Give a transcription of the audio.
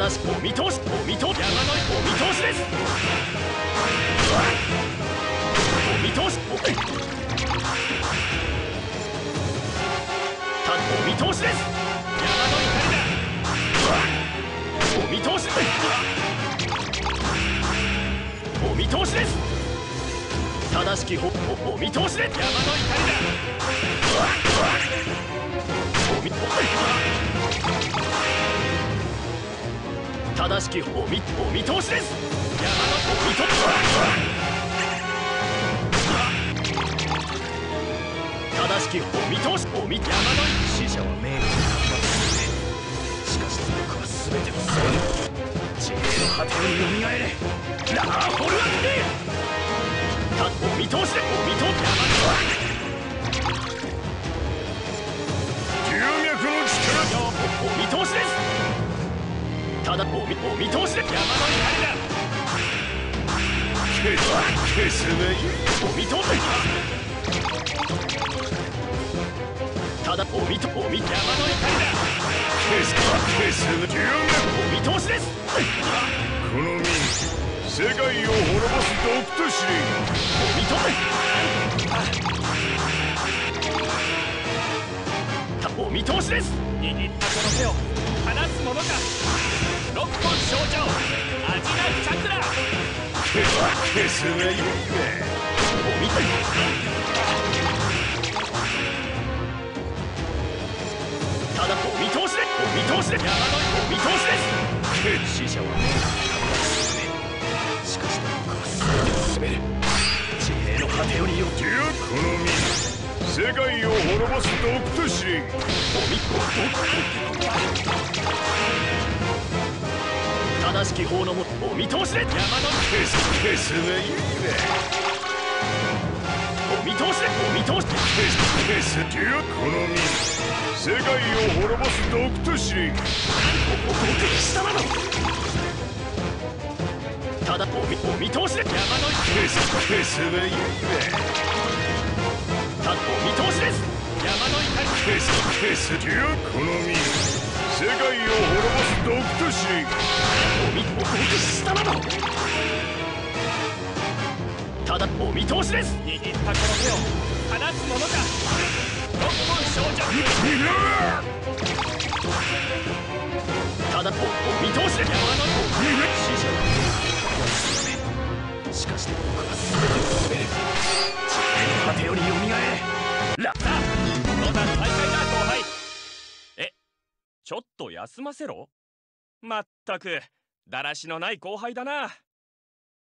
正しくお見通し、お見通し、山のお見通しです。お見通し、お見通しです。山の怒りだ。お見通し、お見通しです。正しき方、お見通しです。山の怒りだ。正しきお見通しです。山のお見通し。正しきお見通し。山の死者は命令になったしかし僕は全てを背負う。地平の果てよりよみがえれ。ラーホルアンテお見通しでお見通し。龍脈の力お見通しです。ただお見通しで山の怒りだ。消すがいい。お見通し。ただお見山の怒りだ。消すが龍脈お見通しです。 この民世界を滅ぼすドクタシリお見通し。お見通しです。握ったこの手を放つものか。六本少女味なきチャクラ。 消すがいいね。 お見通し。ただお見通しでお見通しで山のお見通しです。死者はしかし僕は全てを進める。地平の果てよりよ。 この民世界を滅ぼすドクタシリ正しき方のもお見通しで山の消すがいいね。 お見通しでお見通し。 消すこの民世界を滅ぼすドクタシリ僕下なの。ただお見通しで山の消すがいいね。 ただお見通しです。山の怒り。 消すこの民世界を滅ぼすドクタシリ僕下なの。ただお見通しです。握ったこの手を放つものか。六本少女ただお見通しで山の死者はしかし僕は全てを止める。地平の果てよりよみがえれ。さあまだ大会だ後輩。ちょっと休ませろ。まったくだらしのない後輩だな。